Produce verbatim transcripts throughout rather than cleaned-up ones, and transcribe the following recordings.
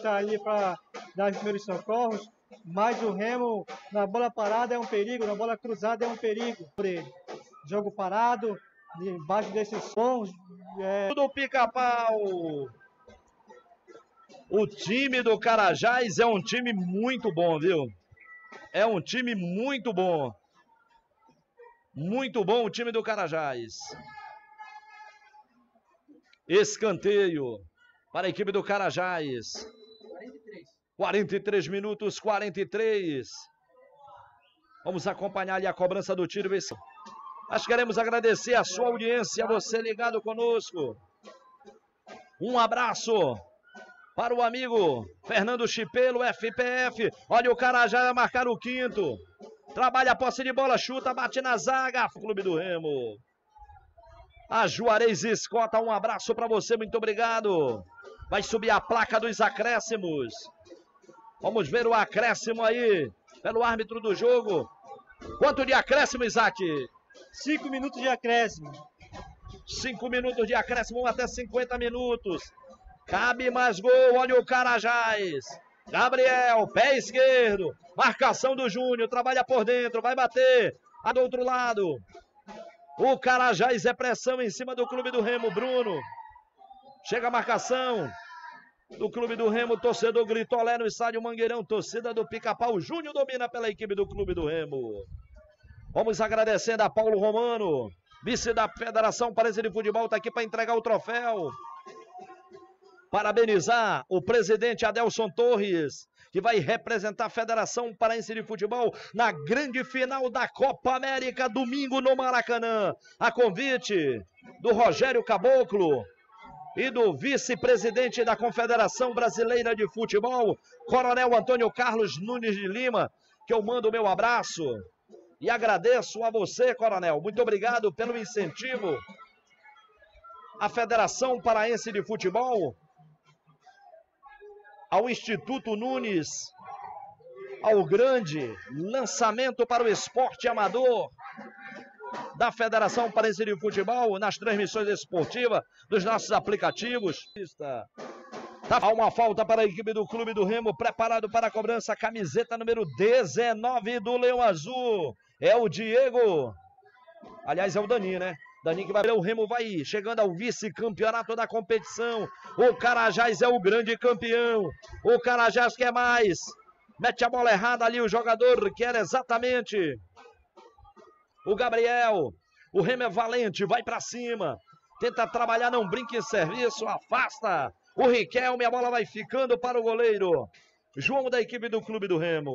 está ali para dar os primeiros socorros, mas o Remo, na bola parada é um perigo, na bola cruzada é um perigo. Jogo parado, debaixo desses sons. É... do Pica-Pau. O time do Carajás é um time muito bom, viu? É um time muito bom. Muito bom o time do Carajás. Escanteio para a equipe do Carajás. quarenta e três. quarenta e três minutos, quarenta e três. Vamos acompanhar ali a cobrança do tiro. Nós queremos agradecer a sua audiência, você ligado conosco. Um abraço para o amigo Fernando Chipelo, F P F. Olha o Carajás vai marcar o quinto. Trabalha a posse de bola, chuta, bate na zaga. Clube do Remo. A Juarez Escota, um abraço para você, muito obrigado. Vai subir a placa dos acréscimos. Vamos ver o acréscimo aí, pelo árbitro do jogo. Quanto de acréscimo, Isaac? Cinco minutos de acréscimo. Cinco minutos de acréscimo, até cinquenta minutos. Cabe mais gol, olha o Carajás. Gabriel, pé esquerdo. Marcação do Júnior, trabalha por dentro, vai bater. A do outro lado. O Carajás é pressão em cima do Clube do Remo, Bruno. Chega a marcação do Clube do Remo, torcedor gritou olé no estádio Mangueirão, torcida do Pica-Pau. Júnior domina pela equipe do Clube do Remo. Vamos agradecendo a Paulo Romano, vice da Federação Paraense de Futebol, está aqui para entregar o troféu. Parabenizar o presidente Adelson Torres, que vai representar a Federação Paraense de Futebol na grande final da Copa América, domingo no Maracanã. A convite do Rogério Caboclo e do vice-presidente da Confederação Brasileira de Futebol, Coronel Antônio Carlos Nunes de Lima, que eu mando o meu abraço e agradeço a você, Coronel. Muito obrigado pelo incentivo à Federação Paraense de Futebol, ao Instituto Nunes, ao grande lançamento para o esporte amador da Federação Paraense de Futebol nas transmissões esportivas dos nossos aplicativos. Há uma falta para a equipe do Clube do Remo, preparado para a cobrança, camiseta número dezenove do Leão Azul. É o Diego, aliás é o Dani, né? Dani que vai ver, o Remo vai chegando ao vice-campeonato da competição. O Carajás é o grande campeão. O Carajás quer mais. Mete a bola errada ali o jogador, que era exatamente o Gabriel. O Remo é valente, vai pra cima. Tenta trabalhar, não brinca em serviço, afasta. O Riquelme, a bola vai ficando para o goleiro João da equipe do Clube do Remo.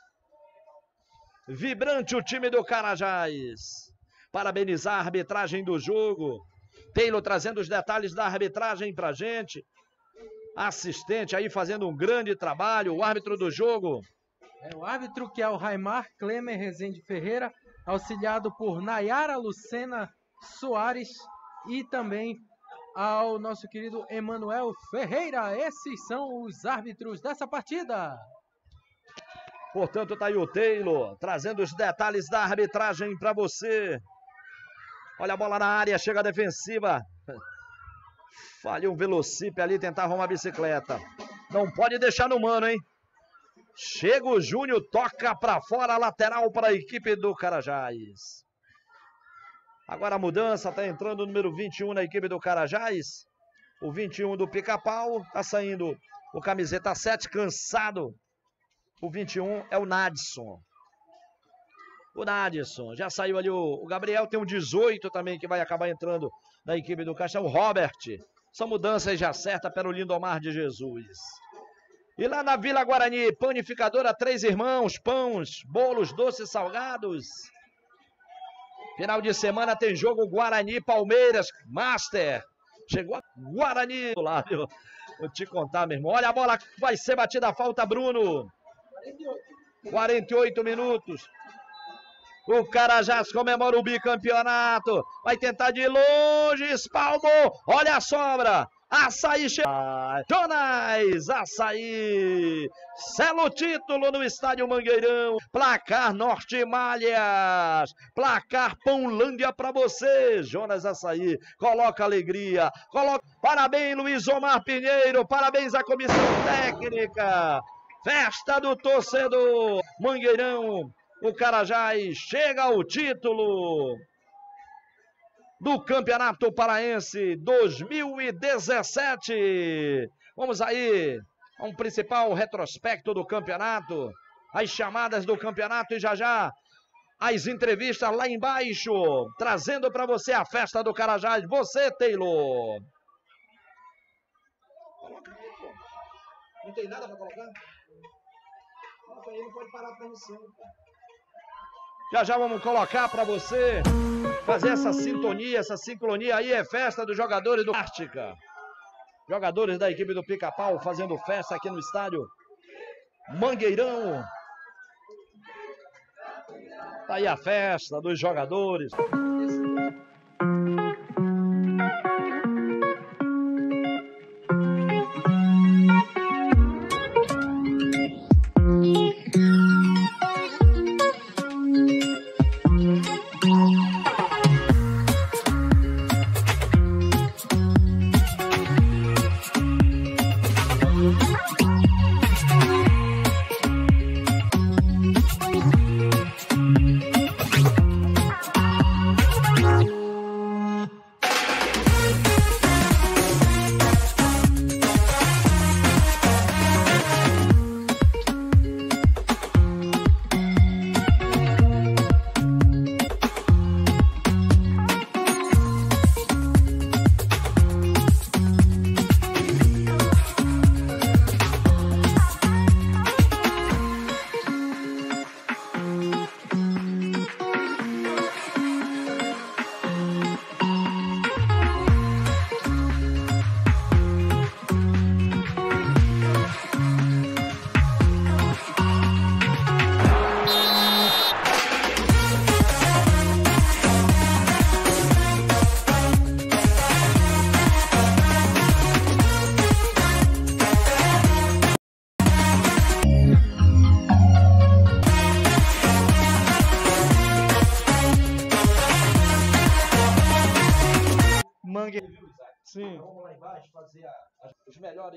Vibrante o time do Carajás. Parabenizar a arbitragem do jogo. Taylor trazendo os detalhes da arbitragem pra gente. Assistente aí fazendo um grande trabalho. O árbitro do jogo. É o árbitro que é o Raimar Clemer Rezende Ferreira, auxiliado por Nayara Lucena Soares e também ao nosso querido Emanuel Ferreira. Esses são os árbitros dessa partida. Portanto, tá aí o Taylor trazendo os detalhes da arbitragem para você. Olha a bola na área, chega a defensiva. Falhou um velocípede ali, tentar arrumar a bicicleta. Não pode deixar no mano, hein? Chega o Júnior, toca para fora, lateral para a equipe do Carajás. Agora a mudança, tá entrando o número vinte e um na equipe do Carajás. O vinte e um do Pica-Pau, tá saindo o camiseta sete, cansado. O vinte e um é o Nadson. O Nadson, já saiu ali o, o Gabriel, tem um dezoito também que vai acabar entrando na equipe do Caixa, o Robert. São mudanças já certas para o Lindomar de Jesus. E lá na Vila Guarani, panificadora Três Irmãos, pães, bolos, doces, salgados. Final de semana tem jogo Guarani, Palmeiras, Master. Chegou a Guarani lá, viu? Vou te contar, meu irmão. Olha a bola, vai ser batida a falta, Bruno. quarenta e oito minutos. O Carajás comemora o bicampeonato. Vai tentar de longe, espalmou. Olha a sobra. Açaí chega. Jonas Açaí. Sela o título no estádio Mangueirão. Placar Norte Malhas. Placar Pãolândia pra você. Jonas Açaí. Coloca alegria. Coloca. Parabéns, Luiz Omar Pinheiro. Parabéns à comissão técnica. Festa do torcedor. Mangueirão. O Carajás chega ao título do Campeonato Paraense dois mil e dezessete. Vamos aí a um principal retrospecto do campeonato, as chamadas do campeonato e já já as entrevistas lá embaixo, trazendo para você a festa do Carajás. Você, Taylor. Coloca aí, pô. Não tem nada para colocar? Coloca aí, não pode parar a transmissão, pô. Já já vamos colocar para você, fazer essa sintonia, essa sincronia aí, é festa dos jogadores do Ártica. Jogadores da equipe do Pica-Pau fazendo festa aqui no estádio Mangueirão. Tá aí a festa dos jogadores. Sim. Vamos lá embaixo fazer a, a, os melhores.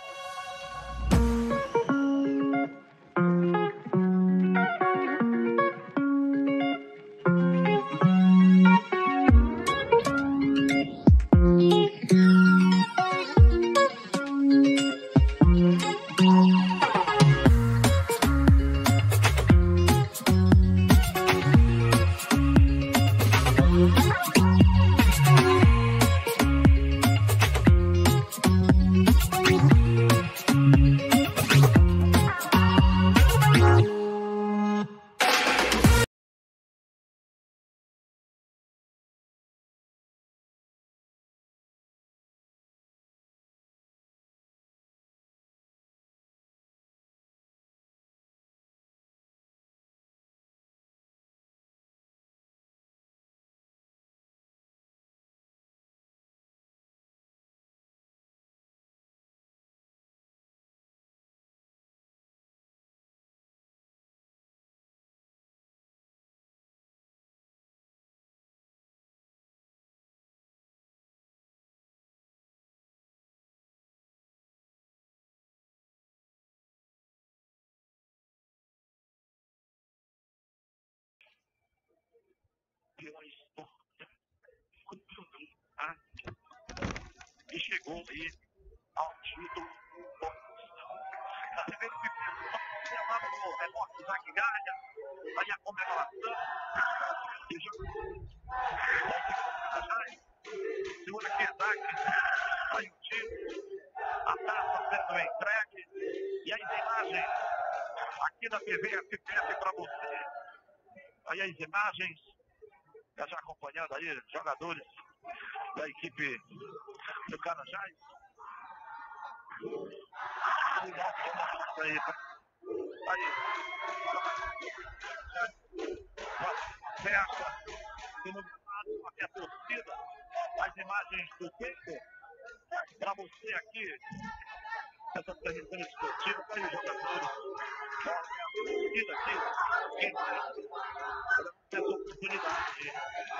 E chegou aí ao título. Tá vendo que chamado o repórter Zac Gardia, aí a comemoração. E já segura aqui, Zac, aí o título, a taça sendo entregue e as imagens aqui da T V F P S para você. Aí as imagens, já, já acompanhando aí, jogadores da equipe do Carajás. Aí, aí. Uma festa iluminada, a torcida, as imagens do tempo para você aqui, essa transmissão esportiva, para os jogadores, torcida aqui, quem tem essa oportunidade de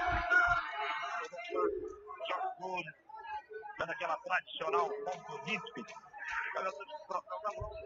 jogadores, dando aquela tradicional ponto olímpico, jogadores de troféu da mão,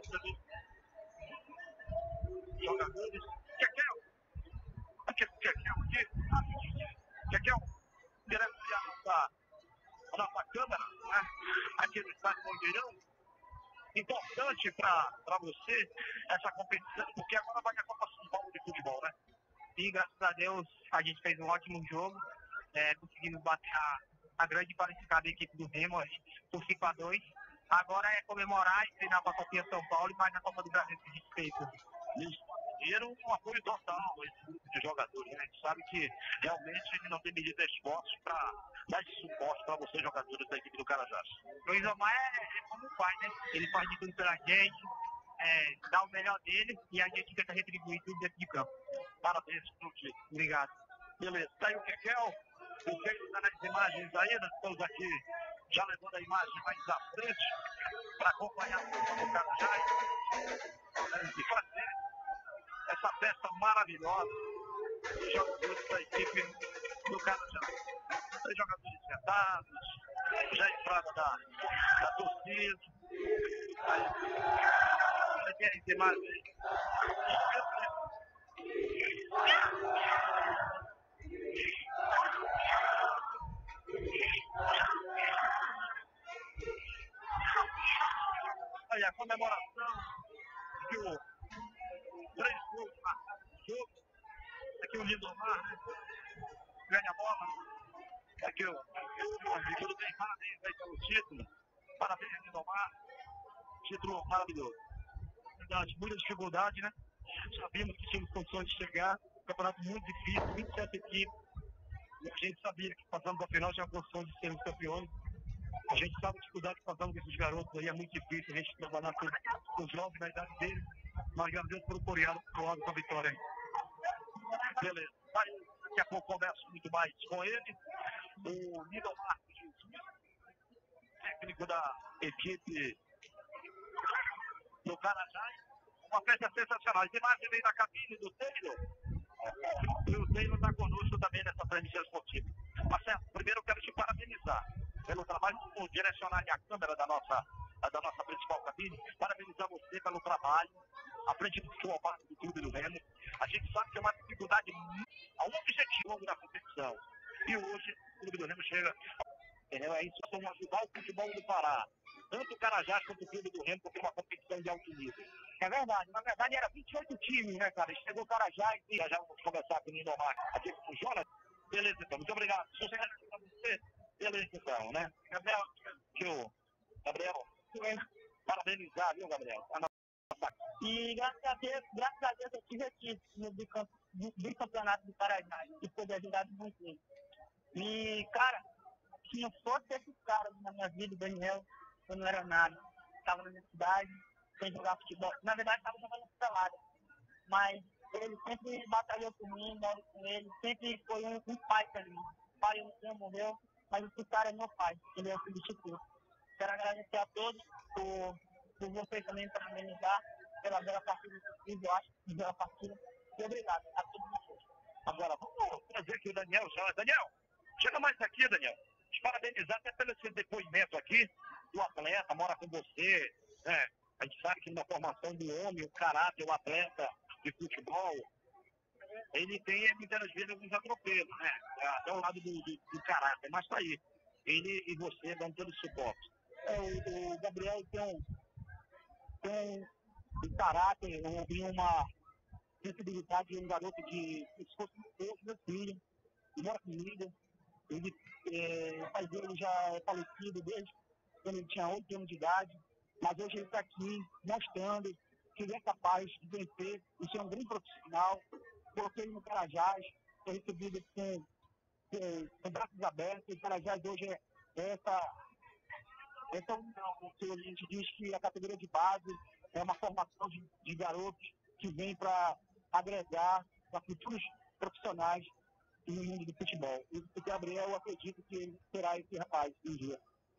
jogadores, Kekel, aqui, Kekel, aqui, Kekel, direto de a nossa, a nossa câmera, né? Aqui no estádio Mangueirão. Importante para você essa competição, porque agora vai a Copa São Paulo de futebol, né? E graças a Deus a gente fez um ótimo jogo, é, conseguimos bater a, a grande qualificada equipe do Remo por cinco a dois. Agora é comemorar e treinar para a Copinha São Paulo e mais na Copa do Brasil que a gente fez. Eles conseguiram um apoio total a esse grupo de jogadores, né? A gente sabe que realmente ele não tem medido esforços para dar esse suporte para vocês, jogadores da equipe do Carajás. O Isomar é, é como o pai, né? Ele faz de tudo pela gente, é, dá o melhor dele e a gente tenta retribuir tudo dentro de campo. Parabéns, Clube. Obrigado. Beleza, tá aí o Kekel, o Kekel está nas imagens aí, nós estamos aqui já levando a imagem mais à frente para acompanhar o do Carajás e fazer essa festa maravilhosa dos jogadores da equipe do Carajás. Os jogadores sentados, já a entrada da, da torcida. Você tem as imagens. Aí a comemoração que o três gols marcados no jogo. Aqui o Lindomar, né? Ganha a bola. Aqui o tudo bem, parabéns aí pelo título. Parabéns, Lindomar. Título maravilhoso. Verdade, muita dificuldade, né? Sabíamos que tínhamos condições de chegar. Campeonato muito difícil, vinte e sete equipes. E a gente sabia que passando da final tinha condições de sermos campeões. A gente sabe a dificuldade que passamos com esses garotos aí, é muito difícil a gente trabalhar com, com os jovens na idade deles, mas graças a Deus foram coreados com a vitória aí. Beleza. Aí, daqui a pouco converso muito mais com ele. O Lindomar Jesus, técnico da equipe do Carajás. Uma festa sensacional. As imagens vêm da cabine do Taylor. E o Taylor está conosco também nessa transmissão esportiva. Marcelo, primeiro eu quero te parabenizar pelo trabalho por direcionar a câmera da nossa, da nossa principal cabine. Parabenizar você pelo trabalho à frente do futebol base do Clube do Remo. A gente sabe que é uma dificuldade a um objetivo da competição. E hoje o Clube do Remo chega. Entendeu? É isso, vamos ajudar o futebol do Pará. Tanto o Carajás quanto o Clube do Remo, porque é uma competição de alto nível. É verdade, na verdade era vinte e oito times, né, cara? Chegou o Carajás e Já já vamos conversar com o Lindomar aqui com o Jonas. Beleza, então. Muito obrigado. Sucesso para você. Beleza, então, né? Gabriel, que o Gabriel, parabenizar, viu, Gabriel? E graças a Deus, graças a Deus eu tive aqui no bicampeonato do Carajás e foi ajudado muito. E, cara, se não fosse esses caras na minha vida, o Daniel, eu não era nada. Estava na universidade, sem jogar futebol. Na verdade, estava jogando pelada. Mas ele sempre batalhou por mim, moro com ele, sempre foi um, um pai para mim. O pai não morreu, mas esse cara é meu pai, ele é o substituto. Quero agradecer a todos por, por vocês também parabenizar pela bela partida que eu fiz, eu acho que bela partida. E obrigado a todos vocês. Agora, vamos trazer aqui o Daniel já. Daniel, chega mais aqui, Daniel. Te parabenizar até pelo esse depoimento aqui do atleta, mora com você, né? A gente sabe que na formação do homem, o caráter, o atleta de futebol, ele tem muitas vezes alguns atropelos, né? Até o lado do, do, do caráter, mas tá aí. Ele e você dando todo o suporte. É, o, o Gabriel tem um, tem um caráter e uma sensibilidade de um garoto de se fosse meu filho, ele mora comigo. Ele, é, o pai dele já é falecido desde quando ele tinha oito anos de idade, mas hoje ele está aqui mostrando que ele é capaz de vencer e ser um grande profissional. Coloquei ele no Carajás, foi recebido com, com, com braços abertos. O Carajás hoje é essa, essa união, que a gente diz que a categoria de base é uma formação de, de garotos que vem para agregar para futuros profissionais no mundo do futebol. E o Gabriel, eu acredito que ele será esse rapaz um dia.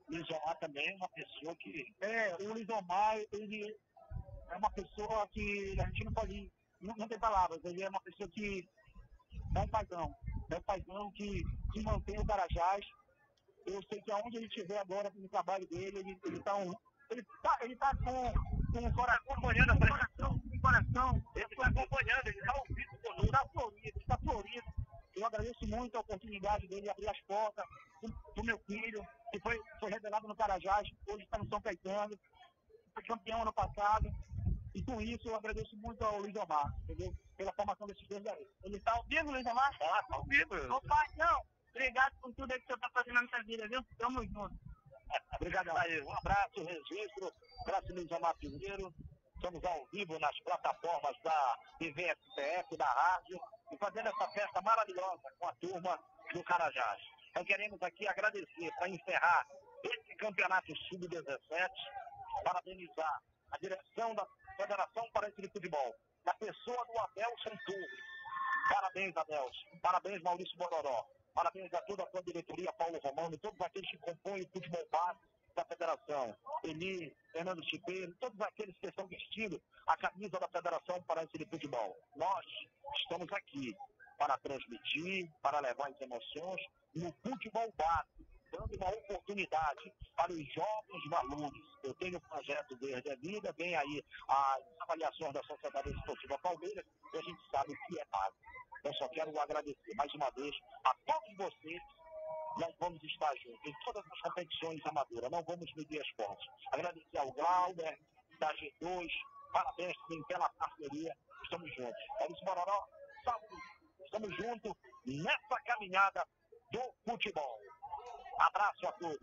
Lisomar também é uma pessoa que... É, o Lisomar, ele é uma pessoa que a gente não pode... Não, não tem palavras, ele é uma pessoa que é um paizão. É um paizão que, que mantém o Carajás. Eu sei que aonde ele estiver agora no trabalho dele, ele, ele tá um... Ele tá, ele tá com, com o coração acompanhando, com coração, com coração. Ele está acompanhando, ele está ouvindo conosco. Está florido, está florido. Eu agradeço muito a oportunidade dele de abrir as portas do meu filho, que foi, foi revelado no Carajás, hoje está no São Caetano, foi campeão ano passado. E com isso eu agradeço muito ao Luiz Omar, entendeu? Pela formação desses dois aí. Ele está ao vivo, Luiz Omar? Tá, está ao vivo. Ô pai, não, obrigado por tudo aí que o senhor está fazendo na minha vida, viu? Tamo junto. Obrigado aí, um abraço, registro, abraço Luiz Omar Pinheiro. Estamos ao vivo nas plataformas da T V S P F, da rádio, e fazendo essa festa maravilhosa com a turma do Carajás. Então queremos aqui agradecer, para encerrar esse campeonato sub dezessete, parabenizar a direção da Federação Paraense de Futebol, na pessoa do Adelson Torres. Parabéns, Adelson. Parabéns, Maurício Bororó. Parabéns a toda a sua diretoria, Paulo Romano, todos aqueles que compõem o futebol base da federação. Eli, Fernando Chipeiro, todos aqueles que estão vestindo a camisa da Federação Paraense de Futebol. Nós estamos aqui para transmitir, para levar as emoções no futebol base, dando uma oportunidade para os jovens valores. Eu tenho o projeto Verde é Vida, vem aí as avaliações da Sociedade Esportiva Palmeiras, e a gente sabe o que é base. Eu só quero agradecer mais uma vez a todos vocês. Nós vamos estar juntos em todas as competições amadoras, não vamos medir esportes. Agradecer ao Glauber, da G dois, parabéns também pela parceria, estamos juntos. Maurício Bororó, saúde, estamos juntos nessa caminhada do futebol. Abraço a todos.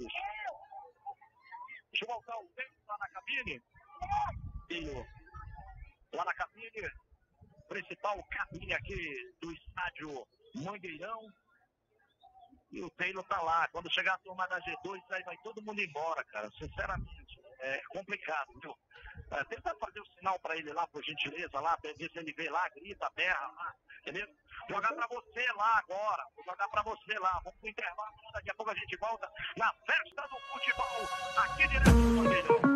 Deixa eu voltar o tempo lá na cabine. E lá na cabine, principal cabine aqui do estádio Mangueirão. E o Taylor tá lá. Quando chegar a turma da G dois, aí vai todo mundo embora, cara. Sinceramente, é complicado, viu? É, tenta fazer o sinal pra ele lá, por gentileza, lá, pra ver se ele vê lá, grita, berra lá, entendeu? Jogar pra você lá agora. Vou jogar pra você lá. Vamos pro intervalo, daqui a pouco a gente volta na festa do futebol, aqui direto do Mangueirão.